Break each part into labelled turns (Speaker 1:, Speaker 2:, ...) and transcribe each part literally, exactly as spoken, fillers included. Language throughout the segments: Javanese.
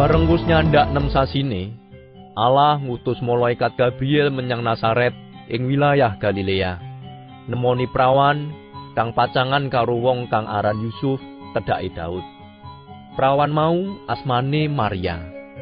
Speaker 1: Bareng wis nyandak nem sasine, Allah ngutus malaikat Gabriel menyang Nazaret ing wilayah Galilea. Nemoni prawan kang pacangan karo wong kang aran Yusuf, tedhake Daud. Prawan mau asmane Maria.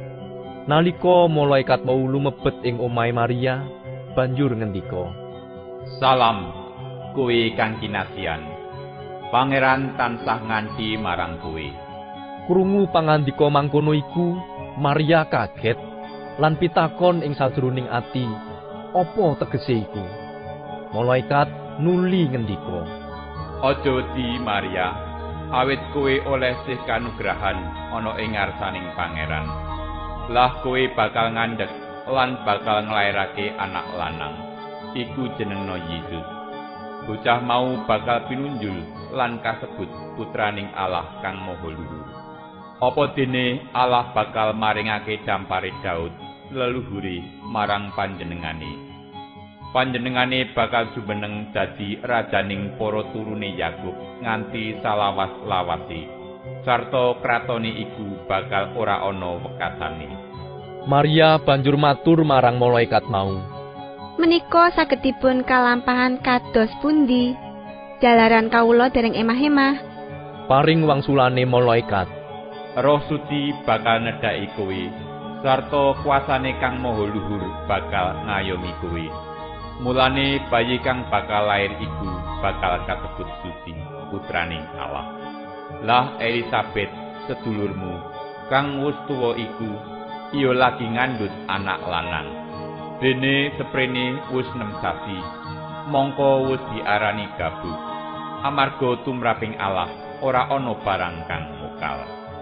Speaker 1: Nalika malaikat mau lumebet ing omahe Maria, banjur ngendika,
Speaker 2: "Salam, kowe kang kinasihan. Pangeran tansah nganti marang kowe."
Speaker 1: Krungu pangandika mangkono iku, Maria kaget lan pitakon ing sajroning ati, apa tegese iku? Malaikat nuli ngendika,
Speaker 2: "Aja wedi Maria, awit kowe oleh sih kanugrahan ana ing ngarsaning Pangeran. Lah kowe bakal ngandhek lan bakal nglairake anak lanang. Iku jenengna Yesus. Bocah mau bakal pinunjul lan kasebut putraning Allah kang Maha Luhur. Apa dene Allah bakal maringake dampare Daud leluhure marang panjenengane. Panjenengane bakal jumeneng dadi rajaning para turune Yakub nganti salawas-lawase. Sarta kratone iku bakal ora ana wekasane."
Speaker 1: Maria banjur matur marang malaikat mau,
Speaker 3: "Menika sagedipun kalampahan kados pundi? Jalaran kawula dereng emah-emah."
Speaker 1: Paring wangsulane malaikat,
Speaker 2: "Roh Suci bakal nedhaki kowe, sarta kuasane kang Maha Luhur bakal ngayomi kowe. Mulane bayi kang bakal lair iku bakal kasebut suci, putraning Allah. Lah Elisabet sedulurmu kang wis tuwa iku iya lagi ngandhut anak lanang. Dene seprene wis nem sasi, mongko wis diarani gabuk. Amarga tumraping Allah ora ana barang kang mokal."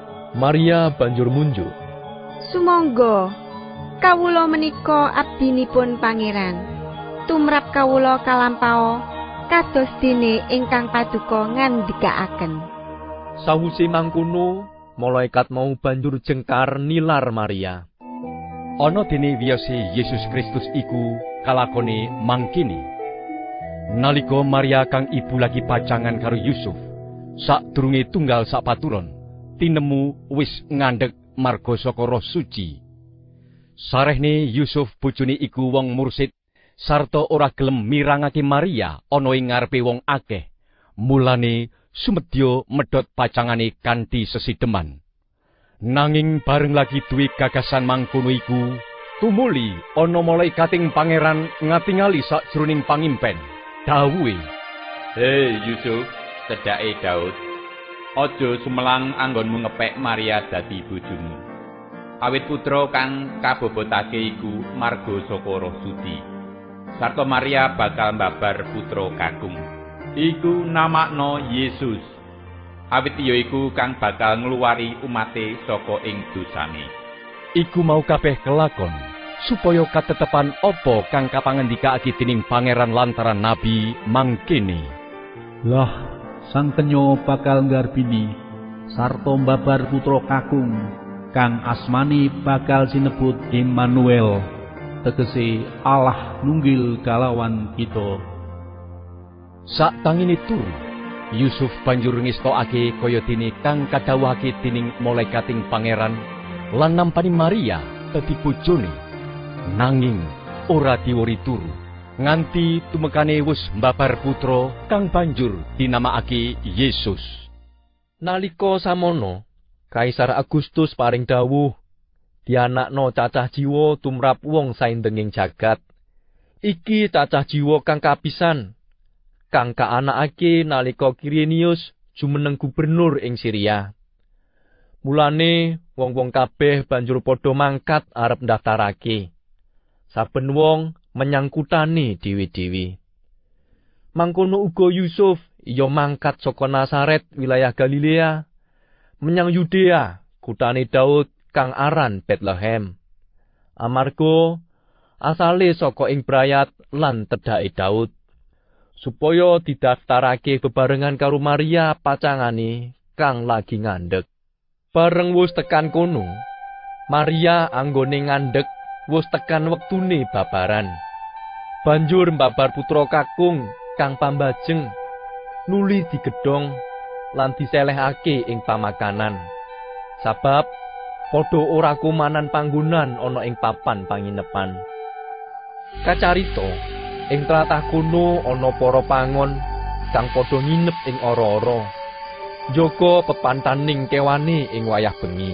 Speaker 1: Maria banjur munjuk,
Speaker 3: "Sumangga, kawula menika abdinipun Pangeran. Tumrap kawula kalampao kados dene ingkang paduka ngandikaaken."
Speaker 1: Sawise mangkono, malaikat mau banjur jengkar nilar Maria.
Speaker 4: Ana dene wiyose Yesus Kristus iku kalakone mangkene. Nalika Maria kang ibu lagi pacangan karo Yusuf, sadurunge tunggal sapaturon, tinemu wis ngandhek marga saka Roh Suci. Sarehne Yusuf bojone iku wong mursid sarta ora gelem mirangake Maria ana ing ngarepe wong akeh. Mulane sumedya medhot pacangane kanthi sesideman. Nanging bareng lagi duwe gagasan mangkono iku, tumuli ana malaikating Pangeran ngatingali sakjroning pangimpen. Dawuhe,
Speaker 2: "Hei Yusuf, cedhake Daud, aja sumelang anggonmu ngepek Maria dadi bojomu. Awit putra kang kabobotake iku marga saka Roh Suci. Sarta Maria bakal mbabar putra kakung. Iku namakna Yesus. Awit ya iku kang bakal ngluwari umate saka ing dosane."
Speaker 4: Iku mau kabeh kelakon supaya katetepan apa kang kapangandikaake dening Pangeran lantaran nabi mangkene.
Speaker 5: "Lah sang kenya bakal nggarbini sarta mbabar putra kakung kang asmane bakal sinebut Immanuel, tegese Allah nunggil kalawan kita."
Speaker 4: Sak tangine turu, Yusuf banjur ngestokake kaya dene kang kadhawuhake dening malaikating Pangeran lan nampani Maria dadi bojone. Nanging ora diwori turu nganti tumekane wis mbabar putra kang banjur dinamakake Yesus.
Speaker 1: Nalika samono, Kaisar Agustus paring dawuh, dianakno cacah jiwa tumrap wong saindenging jagat. Iki cacah jiwa kang kapisan, kang kaanakake nalika Quirinius jumeneng gubernur ing Syria. Mulane wong-wong kabeh banjur padha mangkat arep ndaftarake. Saben wong menyang kutane dewi-dewi. Mangkono uga Yusuf iya mangkat saka Nazaret wilayah Galilea menyang Yudea, kutane Daud kang aran Bethlehem. Amarga asale saka ing brayat lan tedhake Daud, supaya didaftarake bebarengan karo Maria pacangane kang lagi ngandhek. Bareng wis tekan kono, Maria anggone ngandhek wis tekan wektune babaran. Banjur mbabar putra kakung kang pambajeng, nuli digedhong lan diselehake ing pamakanan. Sabab padha ora kumanan panggonan ana ing papan panginepan. Kacarita ing tlatah kono ana para pangon kang padha nginep ing ora-ora, njaga pepantaning kewane ing wayah bengi.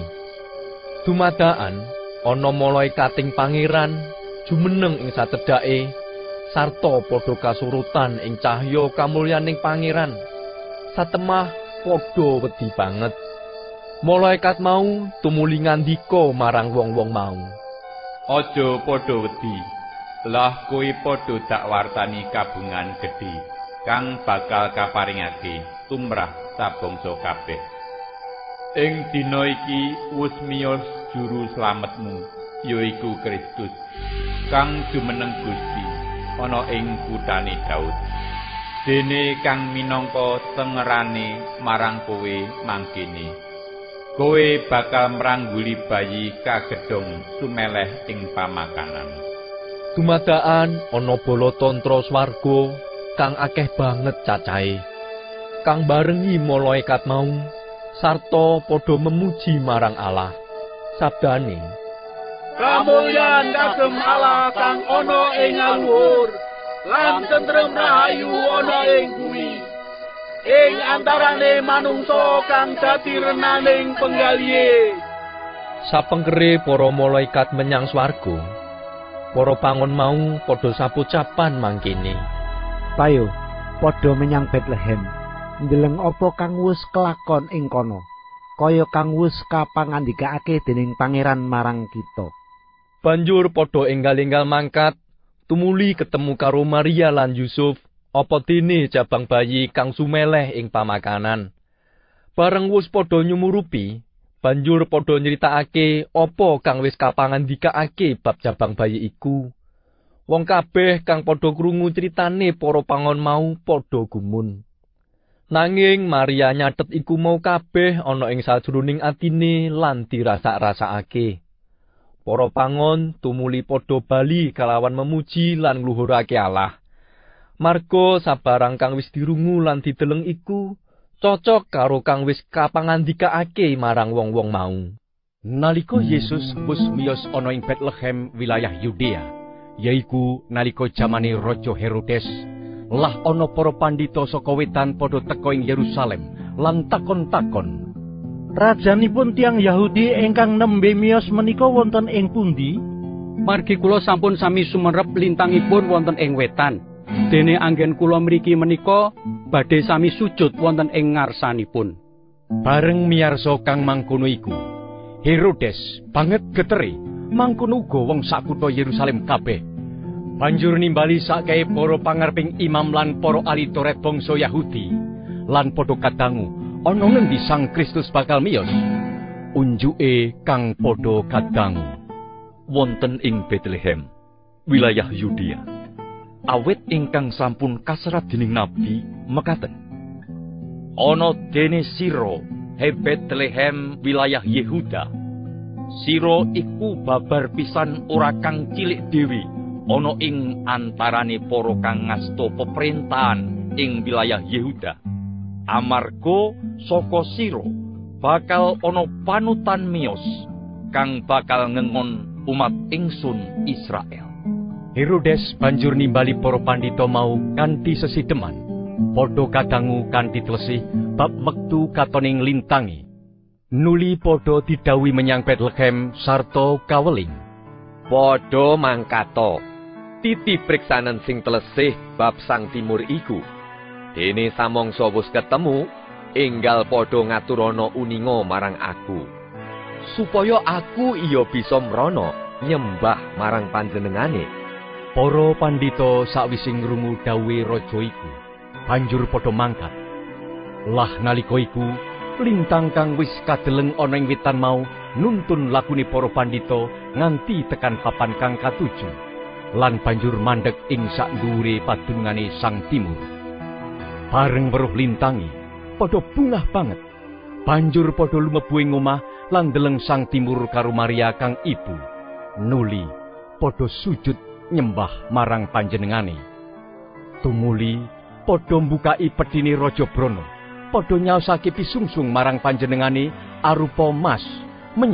Speaker 1: Dumadakan ana malaikating pangeran jumeneng ing satedhake sarta padha kasurutan ing cahya kamulyaning pangeran. Satemah padha wedi banget. Malaikat mau tumuli ngandika marang wong-wong mau,
Speaker 2: Aja padha wedi, lah kowe padha dak wartani kabungan gedhe kang bakal kaparingake tumrap sabangsa kabeh. Ing dina iki wis miyos juru slametmu, yaiku Kristus, kang jumeneng Gusti ana ing kuthane Daud. Dene kang minangka tengerane marang kowe mangkene. Kowe bakal mrangguli bayi kagedhong sumeleh ing pamakanan.
Speaker 1: Dumadakan ana bala tantra swarga kang akeh banget cacahe, kang barengi malaikat mau sarta padha memuji marang Allah. Sabdane,
Speaker 6: Kamulyan kagem Allah kang ana ing luhur, lan tentrem rahayu ana ing bumi. Ing antarane manungsa kang dadi renaning penggalihe.
Speaker 1: sapengkere para malaikat menyang swarga, para pangon mau padha sapocapan mangkene.
Speaker 7: Payo, padha menyang Bethlehem, ndeleng apa kang wis kelakon ing kono, kaya kang wis kapangandikake dening pangeran marang kita.
Speaker 1: Banjur padha enggal-enggal mangkat, tumuli ketemu karo Maria lan Yusuf, apa dene jabang bayi kang sumeleh ing pamakanan. Bareng wis padha nyumurupi, banjur padha nyritakake apa kang wis kapangandikake bab jabang bayi iku. Wong kabeh kang padha krungu critane para pangon mau padha gumun. Nanging Maria nyatet iku mau kabeh ana ing sajroning atine lan dirasak-rasakake. Para pangon tumuli padha bali kalawan memuji lan ngluhurake Allah. Marga sabarang kang wis dirungu lan dideleng iku cocok karo kang wis kapangandikake marang wong-wong mau.
Speaker 4: Nalika Yesus wis miyos ana ing Bethlehem wilayah Yudea, yaiku nalika jamane Raja Herodes, lah ana para pandhita saka wetan padha teka ing Yerusalem lan takon-takon,
Speaker 5: Rajanipun tiang Yahudi ingkang nembe miyos menika wonten ing pundi?
Speaker 8: Margi kula sampun sami sumerep lintangipun wonten ing wetan. Dene anggen kula mriki menika badhe sami sujud wonten ing ngarsanipun.
Speaker 4: bareng miyarsa kang mangkono iku, Herodes banget getere mangkono uga wong sak kutha Yerusalem kabeh. Banjur nimbali sakehe para pangareping imam lan para ahli Taurat bangsa Yahudi lan padha kadangu ana ngendi Sang Kristus bakal miyos. Unjuke kang padha kadangu
Speaker 9: wonten ing Bethlehem, wilayah Yudea. Awit ingkang sampun kaserat dening nabi mekaten. Ana dene sira, he Bethlehem wilayah Yehuda. Sira iku babar pisan ora kang cilik dhewe ana ing antarane para kang ngasta peperintahan ing wilayah Yehuda. Amarga saka sira bakal ana panutan miyos kang bakal ngengon umat ingsun Israel.
Speaker 4: Herodes banjur nimbali para pandhita mau kanthi sesideman, padha kadangu kanthi tlesih bab wektu katoning lintangi. Nuli padha didhawuhi menyang Bethlehem sarta kaweling.
Speaker 1: Padha mangkata, titi priksanen sing tlesih bab sang timur iku. Dene samangsa wis ketemu, enggal padha ngaturana uninga marang aku, supaya aku iya bisa mrana nyembah marang panjenengane.
Speaker 4: Para pandhita sakwise ngrungu dawuhe raja iku, banjur padha mangkat. Lah nalika iku, lintang kang wis kadeleng ana ing witan mau nuntun lakune para pandhita nganti tekan papan kang katuju, lan banjur mandheg ing sak dhuwure padunungane Sang Timur. Bareng weruh lintangi, padha bungah banget. Banjur padha lumebu ing omah lan ndeleng Sang Timur karo Maria kang ibu. Nuli padha sujud nyembah marang panjenengane. Tumuli padha mbukai pedhine Raja Brana, padha nyaosake pisungsung marang panjenengane arupa mas, menyan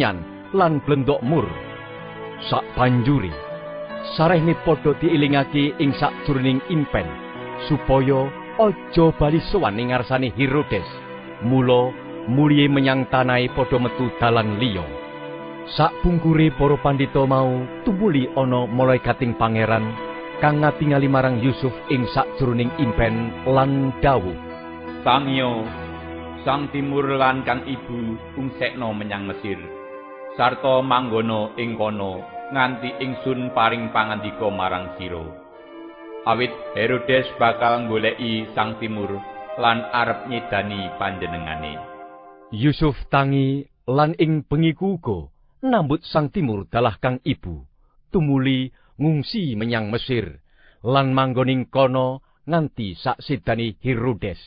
Speaker 4: lan blendok mur. Sak banjuri sarehne padha diilingake ing sakjroning impen supaya aja bali sowan ing ngarsane Herodes. Mula mulih menyang tanahe padha metu dalan liya. Sak bungkure para pandhita mau tumuli ana malaikating pangeran kang ngatingali marang Yusuf ing sakjroning impen lan dawuh,
Speaker 2: "Sangyo, sang timur lan kang ibu ungsekno menyang Mesir, sarta manggono ing kono nganti ingsun paring pangandika marang sira. Awit Herodes bakal goleki sang timur lan arep nyedani panjenengane."
Speaker 4: Yusuf tangi lan ing bengiku uga nambut sang timur dalah kang ibu tumuli ngungsi menyang Mesir lan manggoning kono nganti sak sedani Herodes.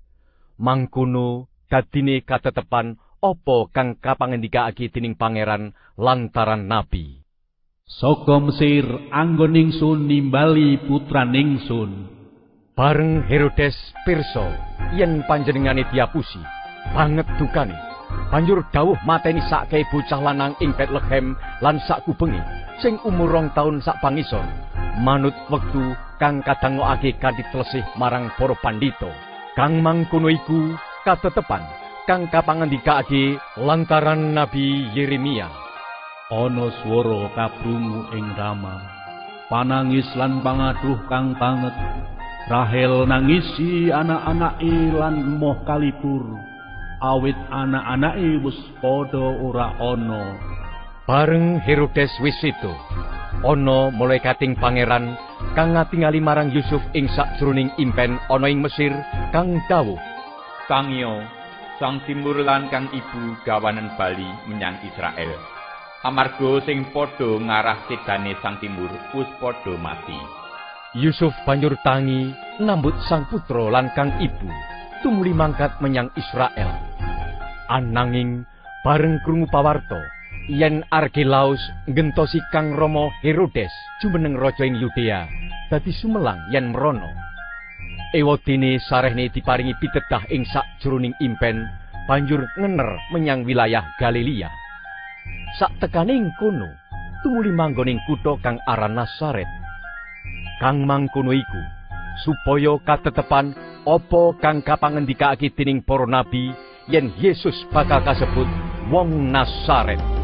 Speaker 4: Mangkono dadine katetepan apa kang kapangandikake dening pangeran lantaran nabi.
Speaker 5: Saka Mesir anggon ingsun nimbali putraning ingsun.
Speaker 4: Bareng Herodes pirsa yen panjenengane diapusi, banget dukane. Banjur dawuh mateni sakke bocah lanang ing Bethlehem lan sak kubengi sing umur rong taun sak pangisor, manut wektu kang kadangokake kanthi tlesih marang para pandhita. Kang mangkono iku katetepan kang kapangandikake lantaran Nabi Yeremia.
Speaker 5: Ana swara kabrungu ing Rama, panangis lan pangaduh kang banget. Rahel nangisi anak-anake lan moh kalipur, awit anak-anake wis padha ora ana.
Speaker 4: Bareng Herodes wis sedo, ana malaikating pangeran kang ngatingali marang Yusuf ing sakjroning impen ana ing Mesir kang dawuh,
Speaker 2: "Sangyo, sang timur lan kang ibu gawanen bali menyang Israel. Amarga sing padha ngarah sedane sang timur wis padha mati."
Speaker 4: Yusuf banjur tangi nambut sang putra lan kang ibu tumuli mangkat menyang Israel. Ananging bareng krungu pawarta yen Arkelaus ngentosi kang rama Herodes jumeneng raja ing Yudea dadi sumelang yen mrana. Ewadene sarehne diparingi pitedah ing sakjroning impen banjur ngener menyang wilayah Galilea. Sak tekane ing kono tumuli manggon ing kutha kang aran Nazaret. Kang mangkono iku supaya katetepan apa kang kapangandikake dening para nabi yen Yesus bakal kasebut wong Nazaret.